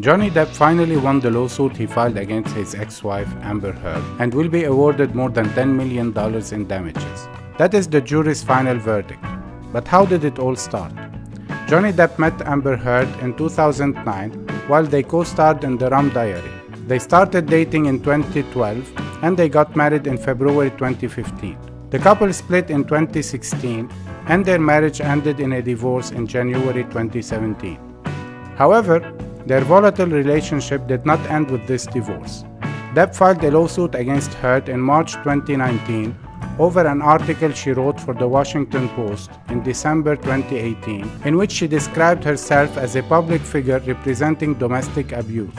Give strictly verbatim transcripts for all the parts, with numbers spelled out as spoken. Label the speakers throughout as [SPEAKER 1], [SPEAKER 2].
[SPEAKER 1] Johnny Depp finally won the lawsuit he filed against his ex-wife Amber Heard and will be awarded more than ten million dollars in damages. That is the jury's final verdict. But how did it all start? Johnny Depp met Amber Heard in two thousand nine while they co-starred in The Rum Diary. They started dating in twenty twelve and they got married in February twenty fifteen. The couple split in twenty sixteen and their marriage ended in a divorce in January twenty seventeen. However, their volatile relationship did not end with this divorce. Depp filed a lawsuit against Heard in March twenty nineteen over an article she wrote for the Washington Post in December twenty eighteen, in which she described herself as a public figure representing domestic abuse.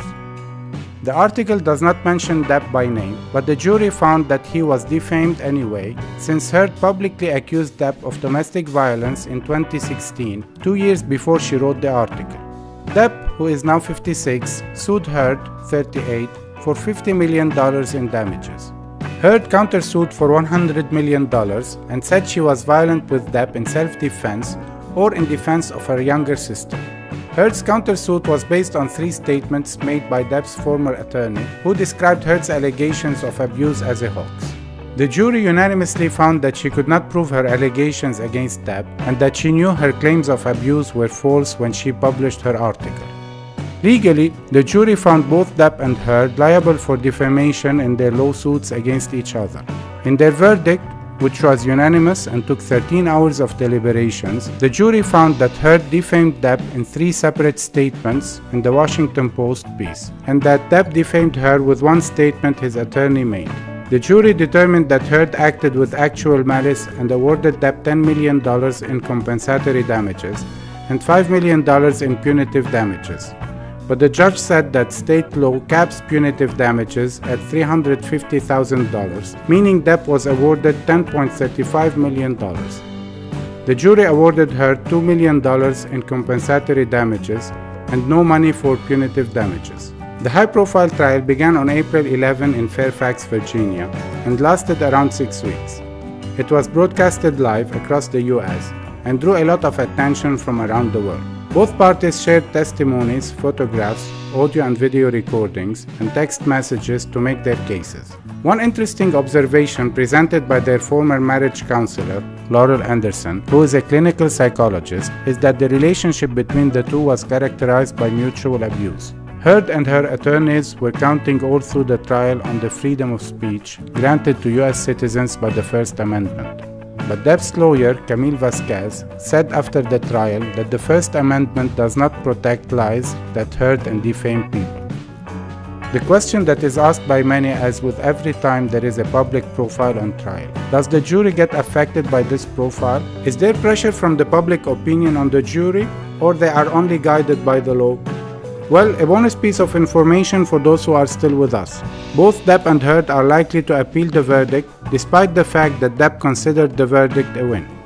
[SPEAKER 1] The article does not mention Depp by name, but the jury found that he was defamed anyway, since Heard publicly accused Depp of domestic violence in twenty sixteen, two years before she wrote the article. Depp, who is now fifty-six, sued Heard, thirty-eight, for fifty million dollars in damages. Heard countersued for one hundred million dollars and said she was violent with Depp in self-defense or in defense of her younger sister. Heard's countersuit was based on three statements made by Depp's former attorney, who described Heard's allegations of abuse as a hoax. The jury unanimously found that she could not prove her allegations against Depp and that she knew her claims of abuse were false when she published her article. Legally, the jury found both Depp and Heard liable for defamation in their lawsuits against each other. In their verdict, which was unanimous and took thirteen hours of deliberations, the jury found that Heard defamed Depp in three separate statements in the Washington Post piece, and that Depp defamed her with one statement his attorney made. The jury determined that Heard acted with actual malice and awarded Depp ten million dollars in compensatory damages and five million dollars in punitive damages. But the judge said that state law caps punitive damages at three hundred fifty thousand dollars, meaning Depp was awarded ten point three five million dollars. The jury awarded her two million dollars in compensatory damages and no money for punitive damages. The high-profile trial began on April eleventh in Fairfax, Virginia, and lasted around six weeks. It was broadcasted live across the U S and drew a lot of attention from around the world. Both parties shared testimonies, photographs, audio and video recordings, and text messages to make their cases. One interesting observation presented by their former marriage counselor, Laurel Anderson, who is a clinical psychologist, is that the relationship between the two was characterized by mutual abuse. Heard and her attorneys were counting all through the trial on the freedom of speech granted to U S citizens by the First Amendment. But Depp's lawyer, Camille Vasquez, said after the trial that the First Amendment does not protect lies that hurt and defame people. The question that is asked by many, as with every time there is a public profile on trial: does the jury get affected by this profile? Is there pressure from the public opinion on the jury, or they are only guided by the law? Well, a bonus piece of information for those who are still with us. Both Depp and Heard are likely to appeal the verdict, despite the fact that Depp considered the verdict a win.